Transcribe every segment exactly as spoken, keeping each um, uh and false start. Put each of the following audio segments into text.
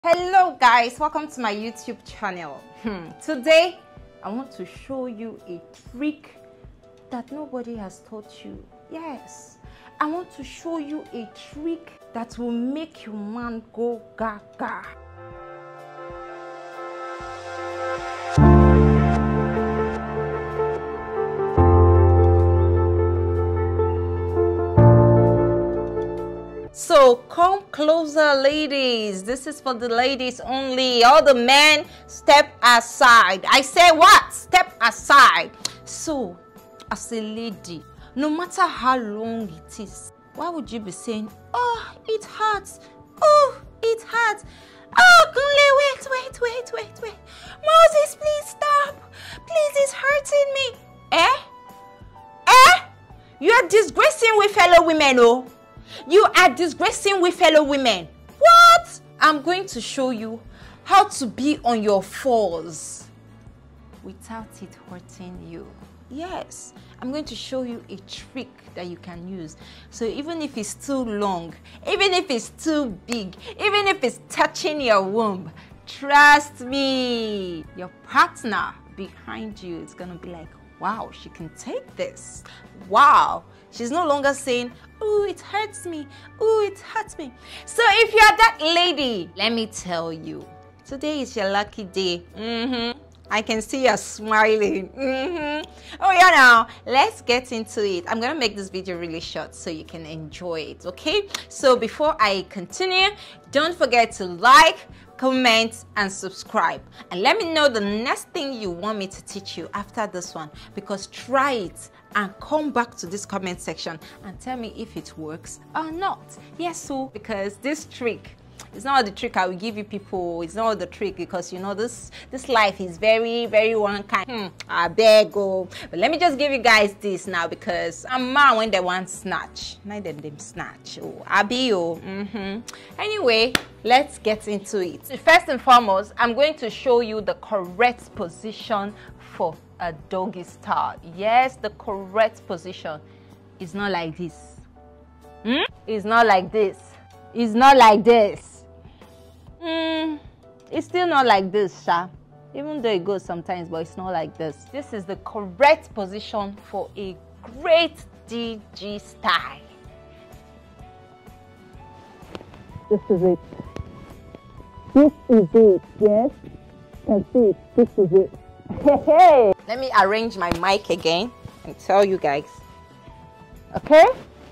Hello guys, welcome to my YouTube channel. Hmm. Today I want to show you a trick that nobody has taught you. Yes, I want to show you a trick that will make your man go gaga. So come closer, ladies. This is for the ladies only. All the men, step aside. I say what? Step aside. So, as a lady, no matter how long it is, why would you be saying, oh, it hurts. Oh, it hurts. Oh, Kunle, wait, wait, wait, wait, wait. Moses, please stop. Please, it's hurting me. Eh? Eh? You are disgracing with fellow women, oh. You are disgracing with fellow women. What? I'm going to show you how to be on your fours without it hurting you. Yes, I'm going to show you a trick that you can use. So even if it's too long, even if it's too big, even if it's touching your womb, trust me, your partner behind you is going to be like, wow, she can take this. Wow. She's no longer saying, oh, it hurts me. Oh, it hurts me. So if you're that lady, let me tell you, today is your lucky day. Mm-hmm. I can see you're smiling. Mm-hmm. Oh, yeah, now, let's get into it. I'm going to make this video really short so you can enjoy it, okay? So before I continue, don't forget to like, comment, and subscribe. And let me know the next thing you want me to teach you after this one, because try it and come back to this comment section and tell me if it works or not. Yes, so because this trick, it's not the trick I will give you people. It's not the trick because you know this this life is very very one kind. Hmm, I beg oh. But let me just give you guys this now because I'm man when they want snatch. Not them them snatch. Oh, I be oh. Mm-hmm. Anyway, let's get into it. First and foremost, I'm going to show you the correct position for a doggy style. Yes, the correct position is not like this. Hmm? It's not like this. It's not like this. Mm, it's still not like this, Sha. Even though it goes sometimes, but it's not like this. This is the correct position for a great D G style. This is it. This is it, yes? You can see, this is it. Hey! Let me arrange my mic again and tell you guys. Okay?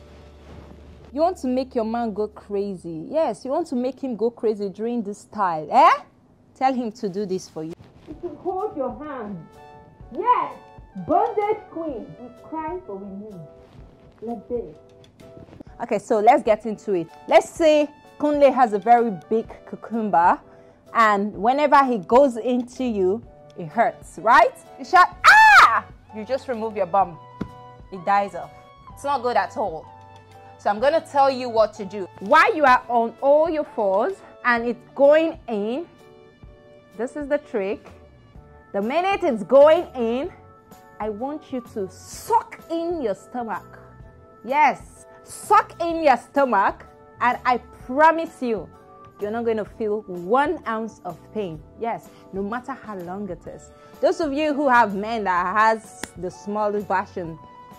You want to make your man go crazy. Yes, you want to make him go crazy during this style. Eh? Tell him to do this for you. You should hold your hand. Yes! Bondage queen. We cry for we need. Like this. Okay, so let's get into it. Let's say Kunle has a very big cucumber and whenever he goes into you, it hurts, right? You shout, ah! You just remove your bum. It dies off. It's not good at all. So I'm going to tell you what to do. While you are on all your fours and it's going in, this is the trick. The minute it's going in, I want you to suck in your stomach. Yes, suck in your stomach and I promise you, you're not going to feel one ounce of pain. Yes, no matter how long it is. Those of you who have men that has the smallest version,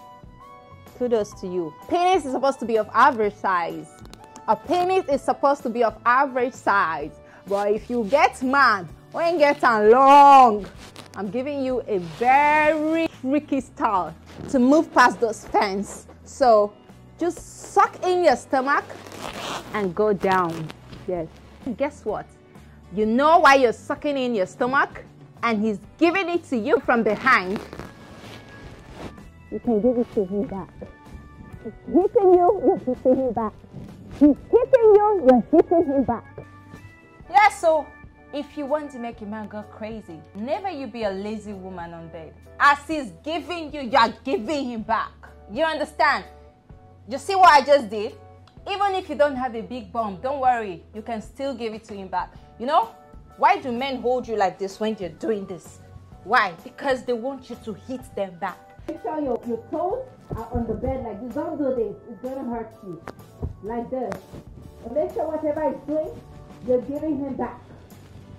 kudos to you. Penis is supposed to be of average size. A penis is supposed to be of average size. But if you get man, when you get long, I'm giving you a very tricky style to move past those fence. So just suck in your stomach and go down. Yes. And guess what? You know why you're sucking in your stomach and he's giving it to you from behind. You can give it to him back. He's hitting you, you're hitting him back. He's hitting you, you're hitting him back. Yeah, so if you want to make a man go crazy, never you be a lazy woman on bed. As he's giving you, you're giving him back. You understand? You see what I just did? Even if you don't have a big bum, don't worry. You can still give it to him back. You know? Why do men hold you like this when you're doing this? Why? Because they want you to hit them back. Make sure your, your toes are on the bed like this. Don't do this. It's going to hurt you. Like this. And make sure whatever he's doing, you're giving him back.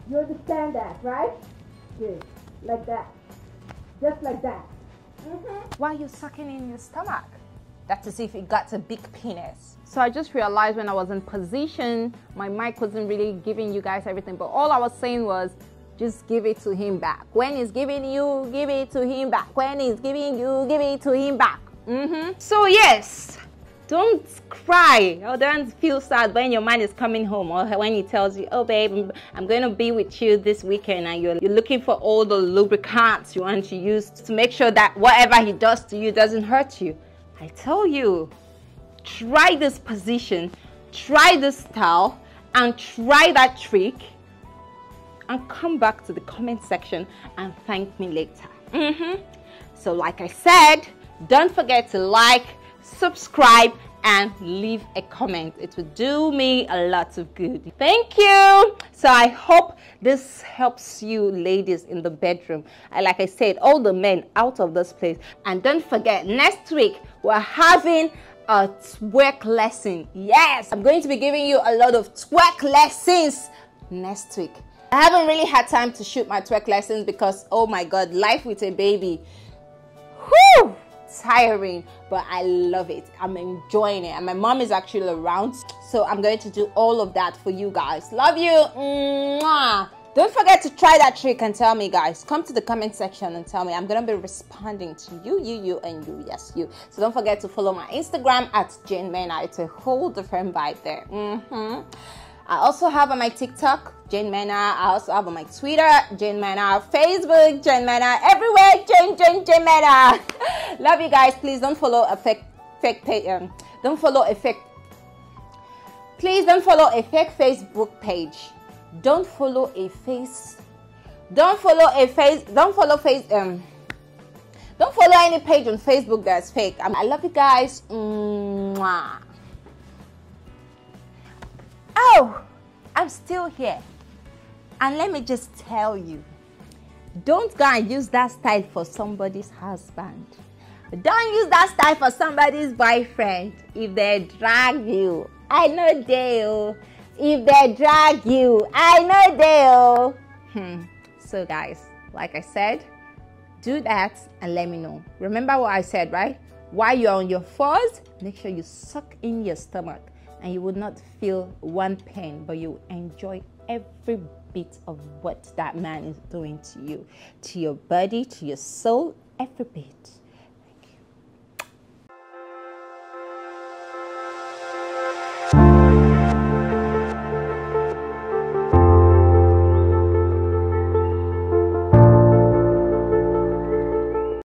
You understand that, right? Good. Like that. Just like that. Mm-hmm. While you're sucking in your stomach. That's as if it got a big penis. So I just realized when I was in position, my mic wasn't really giving you guys everything. But all I was saying was, just give it to him back. When he's giving you, give it to him back. When he's giving you, give it to him back. Mm-hmm. So yes, don't cry or don't feel sad when your man is coming home or when he tells you, oh babe, I'm going to be with you this weekend, and you're, you're looking for all the lubricants you want to use to make sure that whatever he does to you doesn't hurt you. I tell you, try this position, try this style, and try that trick, and come back to the comment section and thank me later. Mm-hmm. So like I said, don't forget to like, subscribe, and leave a comment. It will do me a lot of good. Thank you. So I hope this helps you ladies in the bedroom. And like I said, all the men out of this place. And don't forget, next week we're having a twerk lesson. Yes, I'm going to be giving you a lot of twerk lessons next week. I haven't really had time to shoot my twerk lessons because, oh my God, life with a baby. Whew! Tiring, but I love it. I'm enjoying it, and my mom is actually around, so I'm going to do all of that for you guys. Love you. Mwah. Don't forget to try that trick and tell me, guys. Come to the comment section and tell me. I'm gonna be responding to you, you, you, and you. Yes, you. So don't forget to follow my Instagram at Jane Mena. It's a whole different vibe there. Mm-hmm. I also have on my TikTok, Jane Mena. I also have on my Twitter, Jane Mena. Facebook, Jane Mena. Everywhere, Jane, Jane, Jane Mena. Love you guys. Please don't follow a fake, fake page. Um, don't follow a fake. Please don't follow a fake Facebook page. Don't follow a face. Don't follow a face. Don't follow face. Um. Don't follow any page on Facebook that's fake. Um, I love you guys. Mwah. Oh, I'm still here. And let me just tell you, don't go and use that style for somebody's husband. Don't use that style for somebody's boyfriend. If they drag you, I know they'll. If they drag you, I know they'll. Hmm. So guys, like I said, do that and let me know. Remember what I said, right? While you're on your fours, make sure you suck in your stomach. And you will not feel one pain, but you enjoy every bit of what that man is doing to you, to your body, to your soul, every bit.